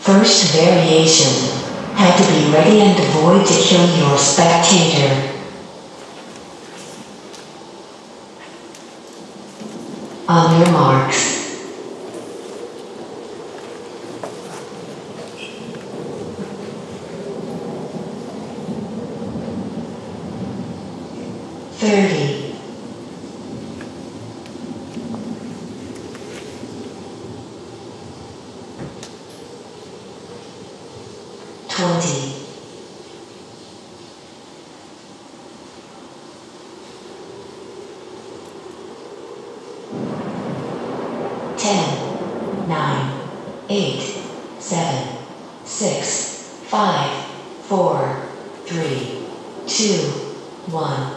First variation. Had to be ready and avoid to kill your spectator. On your marks. Thirty. 20. 10, 9, 8, 7, 6, 5, 4, 3, 2, 1.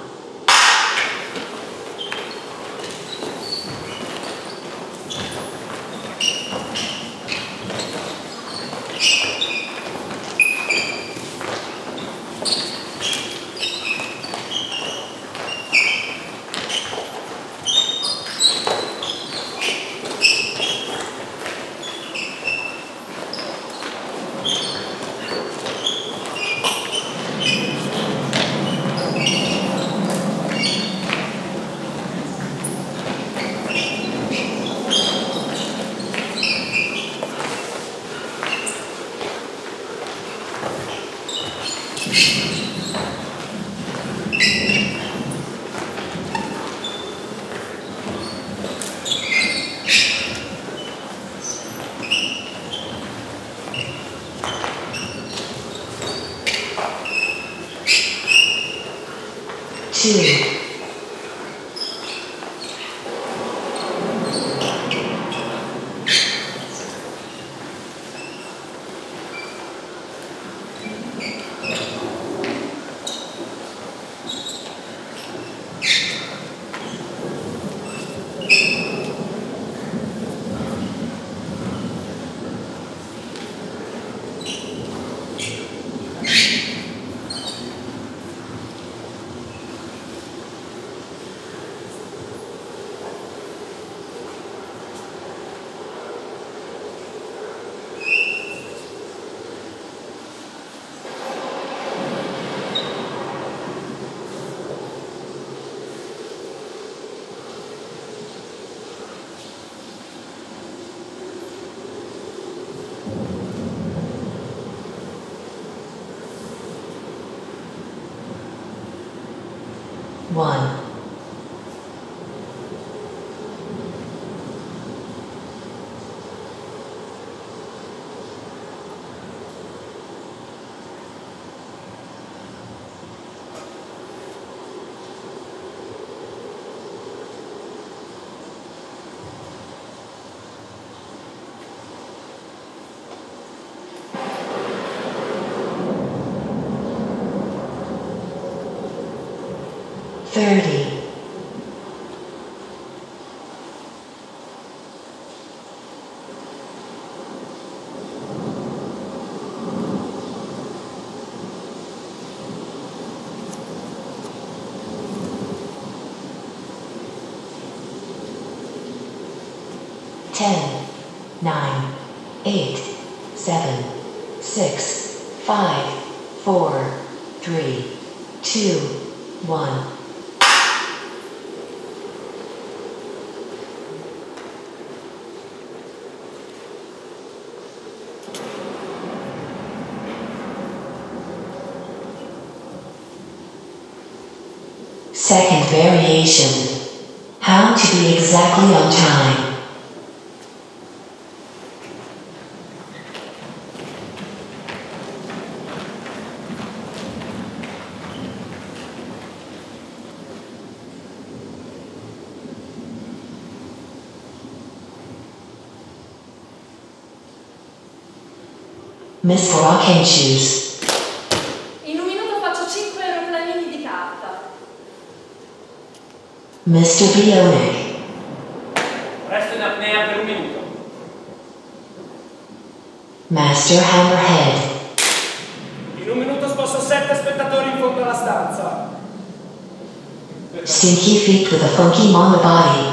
Two. 1. 30. 10, 9, 8, 7, 6, 5, 4, 3, 2, 1. Second variation. How to be exactly on time. Miss Rock and Shoes. In un minuto faccio 5 aeroplanini di carta. Mr. Bionic. Resto in apnea per un minuto. Master Hammerhead. In un minuto sposto 7 spettatori in fondo alla stanza. Stinky Feet with a Funky Mama Body.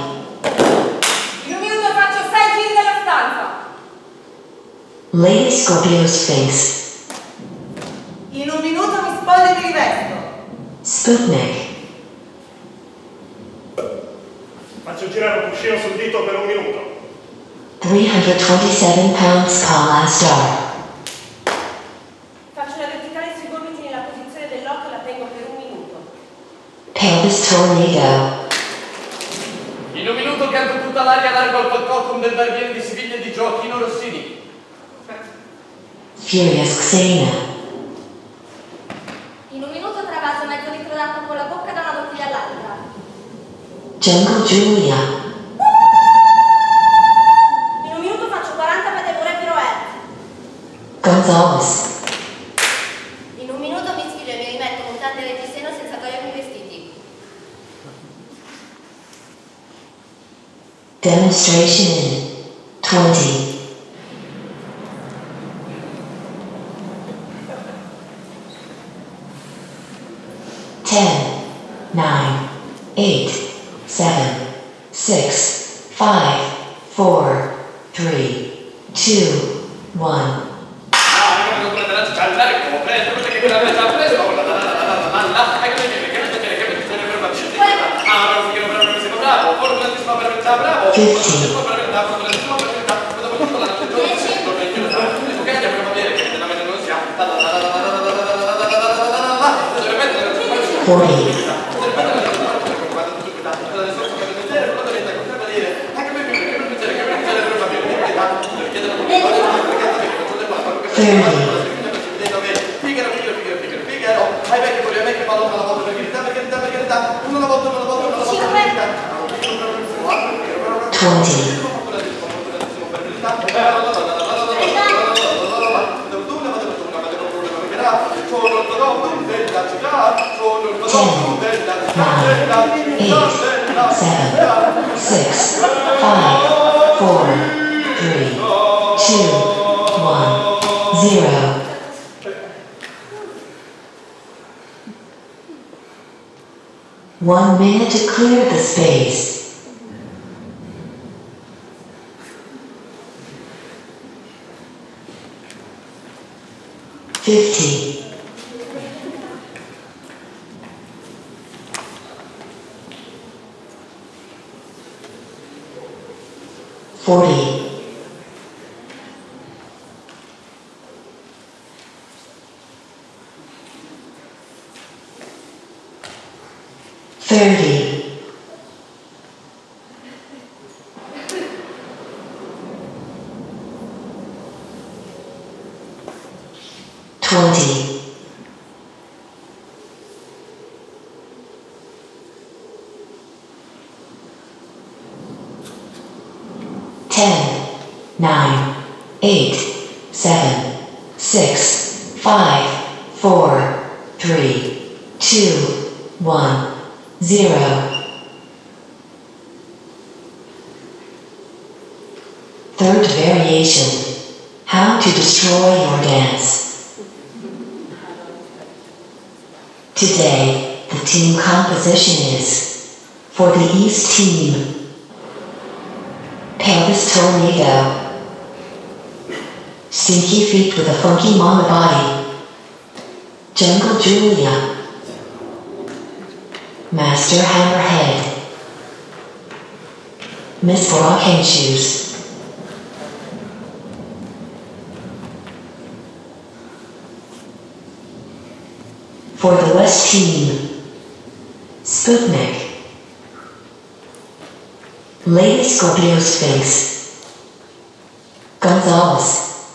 Lady Scorpio Sphinx. In un minuto mi spoglio e mi rivesto. Sputnik. Faccio girare un cuscino sul dito per un minuto. 327 pounds Kala Star. Faccio una verticale sui gomiti nella posizione dell'occhio e la tengo per un minuto. Pelvis Tornado. In un minuto canto tutta l'aria largo al palcottum del barbiere di Siviglia e di Gioacchino Rossini. Furious Xena. In un minuto travaso mezzo litro d'acqua con la bocca da una bottiglia all'altra. Jungle Julia. In un minuto faccio 40 pedalure pirouette. Gonzalez. In un minuto mi sfido e mi rimetto montante del seno senza togliermi i vestiti. Demonstration in 20. Ten, 9, 8, 7, 6, 5, 4, 3, 2, 1. One minute to clear the space. $50. 40. 30. 20. 10, 9, 8, 7, 6, 5, 4, 3, 2, 1, 0. Third variation. How to destroy your dance. Today, the team composition is, for the East team, Pelvis Tornado, Stinky Feet with a Funky Mama Body, Jungle Julia, Master Hammerhead, Miss Rocking Shoes. For the West team, Sputnik, Lady Scorpio Sphinx, Gonzalez,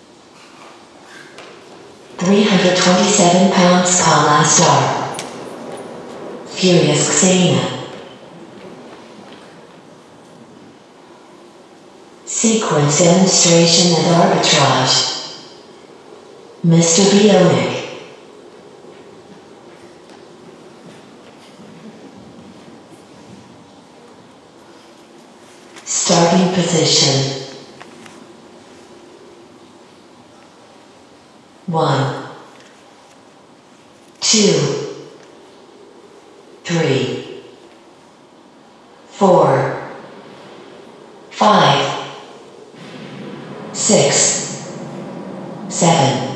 327 pounds Kala Star, Furious Xena, Sequence Demonstration and Arbitrage, Mr. Bionic, starting position. 1, 2, 3, 4, 5, 6, 7,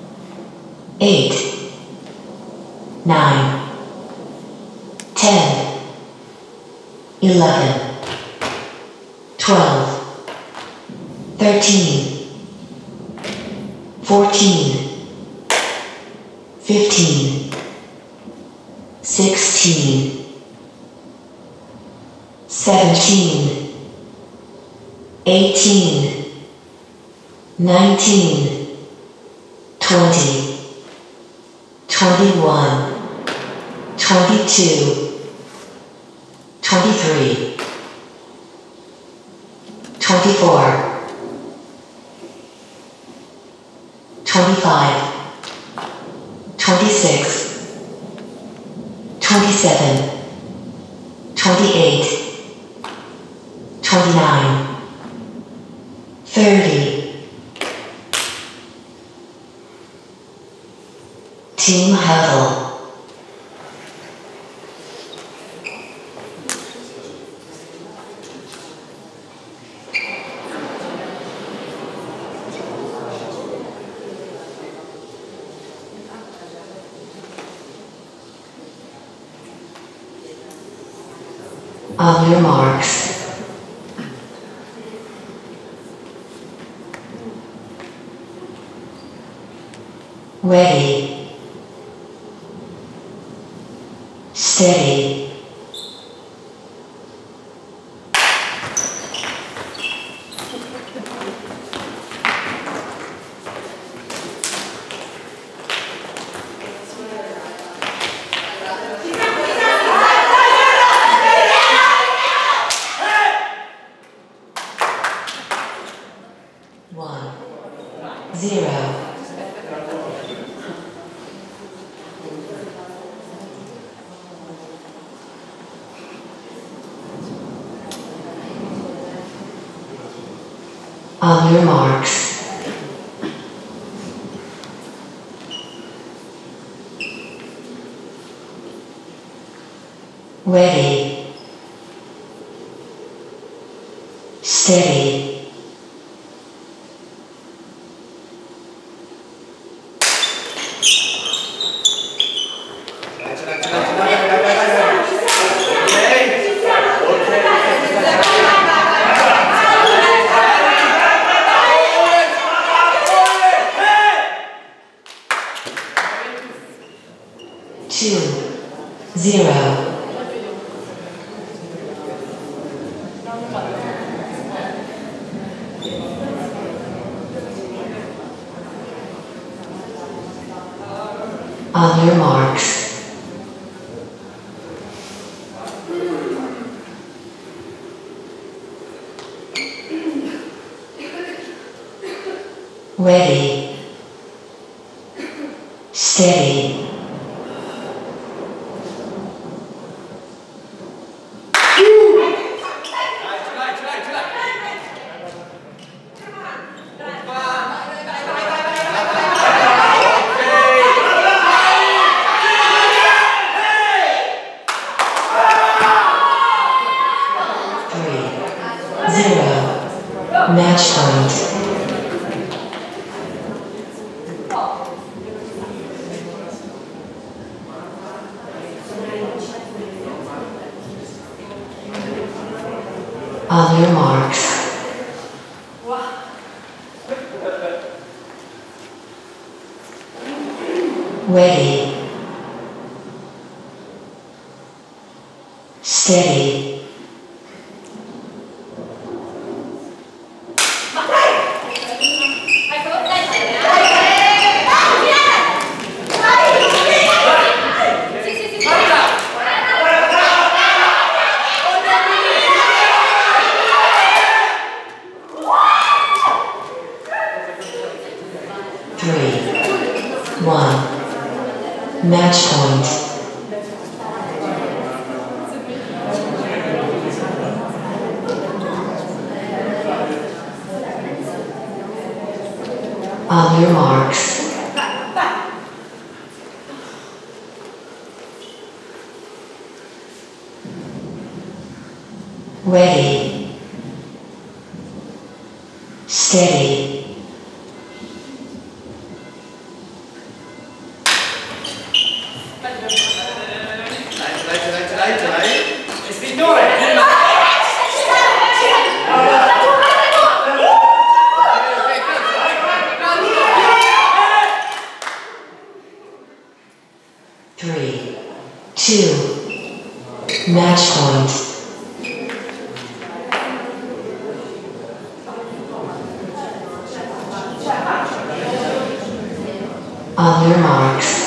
8, 9, 10, 11, 12, 13, 14, 15, 16, 17, 18, 19, 20, 21, 22, 23, 24, 25, 26, 27, 28, 29, 30. Team huddle. On your marks. Ready. Steady. One, 0. On your marks. Ready. Steady. Two, 0. On your marks. Ready. Steady. Match point. On your marks. Ready. Steady. Match point. On your marks. Ready. Steady. On your marks.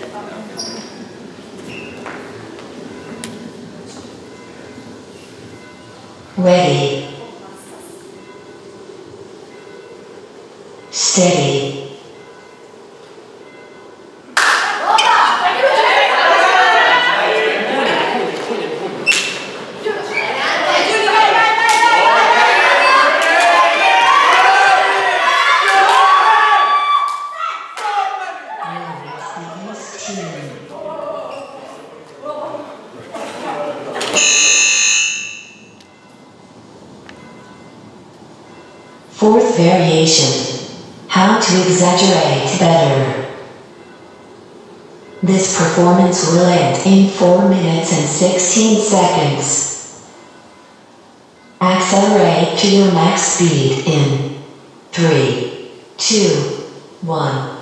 Ready. Steady. Fourth variation. How to exaggerate better. This performance will end in 4 minutes and 16 seconds. Accelerate to your max speed in 3, 2, 1.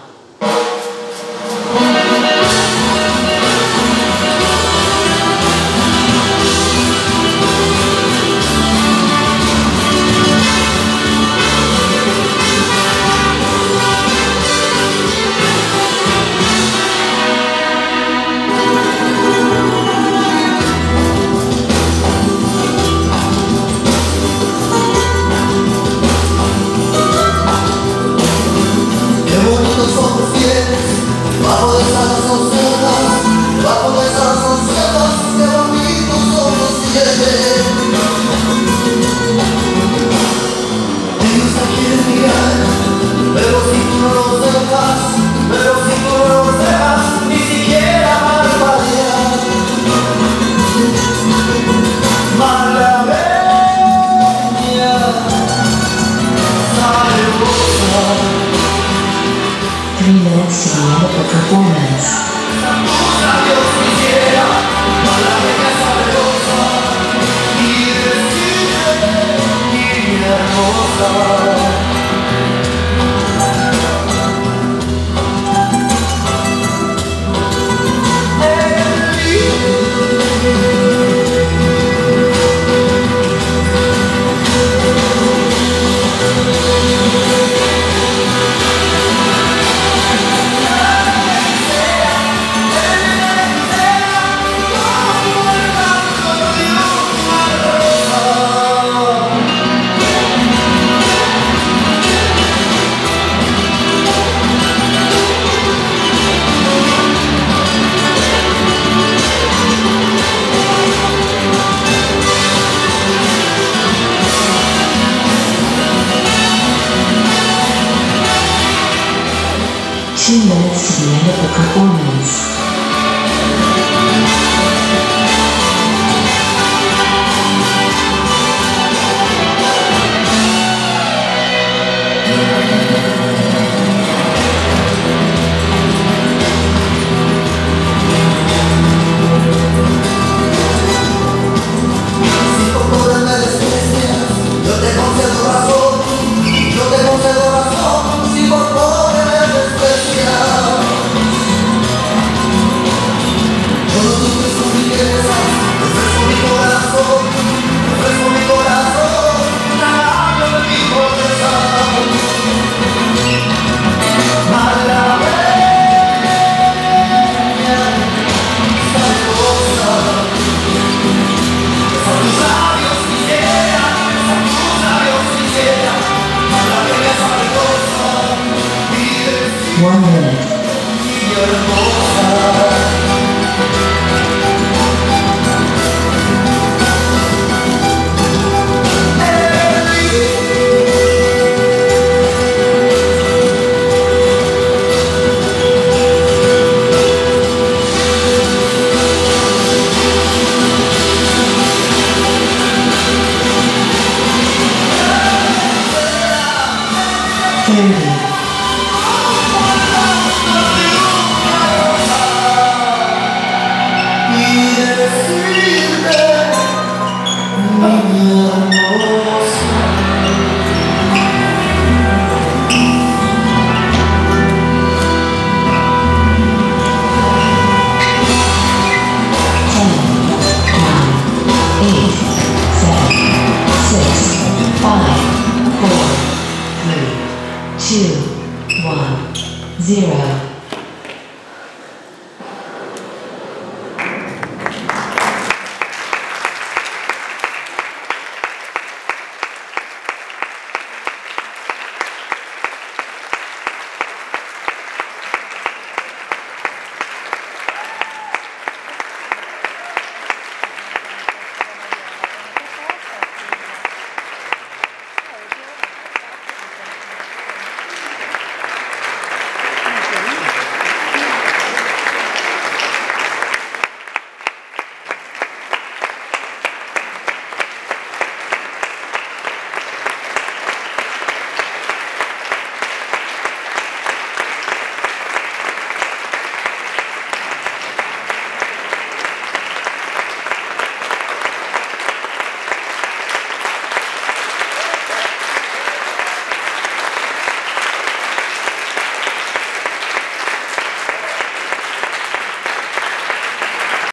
Two, one, zero.